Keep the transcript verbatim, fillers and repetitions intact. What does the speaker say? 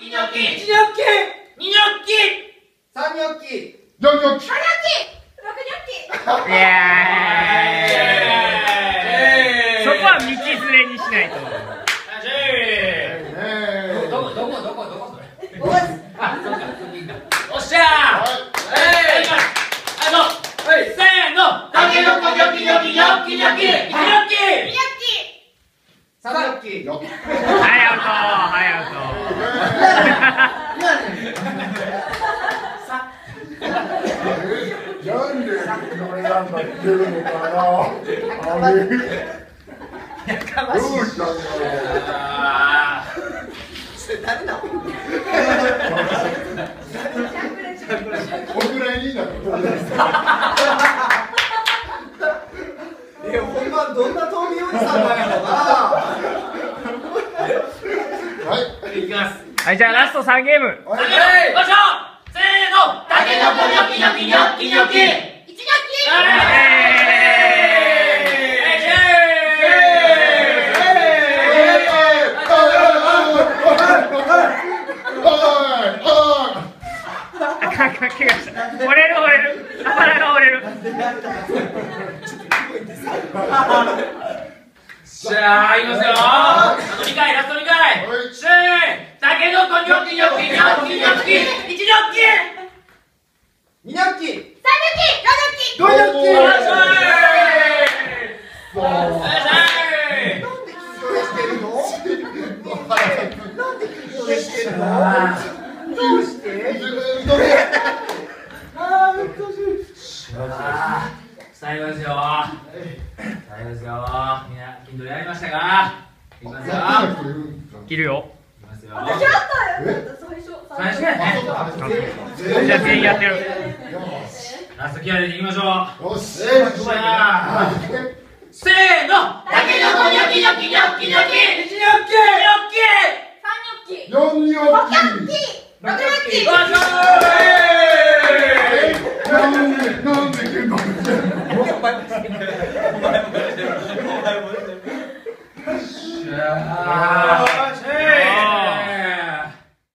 キニョッキ、いちニョッキ、にニョッキ、さんニョッキ、よんニョッキ、ごニョッキ、ろくニョッキ。 イエーイ。そこは道連れにしないと。 どこどこどこどこそれ。あ、そうか。おっしゃー。はい。せーの。たけのこニョキニョキニョッキニョキ。ニョッキ。ニョッキ。さんニョッキ。はいアウト。はいアウト。 なんでこれなんだってるのかな。あれ。 やかましい。 どうしたんだろう。 それ誰なの？ こんぐらいにいいな。 いや、ほんまどんな冬眠おじさんなんやろな。 はい。 いきます。 はい、じゃあラストさんゲーム。 はい。よいしょ。せーの。たけのこニョキニョキニョッキニョキ。いちニョッキ。 折れる折れる。頭が折れる。 じゃあ、いきますよ。あとにかい、ラストにかい。せー、たけのこニョキニョキニョッキニョッキ。いちニョッキ。にニョッキ。さんニョッキ。ごニョッキ。ごニョッキ。よっしゃー。よっしゃー。なんで緊張してるの？なんで緊張してるの？どうして？あー、うっとうしい。最後ですよ。最後ですよ。みんな筋トレやりましたか？いきますよ。 切るよ。 いきますよ。 私あったよ。最初。 最初やね。 じゃあ全員やってる。 ラスト気合いでいきましょう。 よし。 よっしゃー。せーの。たけのこニョキニョキニョッキニョキ。いちニョッキ。にニョッキ。 さんニョッキ。 四ニョッキ。 ろくニョッキ。 よっしゃー。 なんでなんで剣道してんの？ よっしゃー。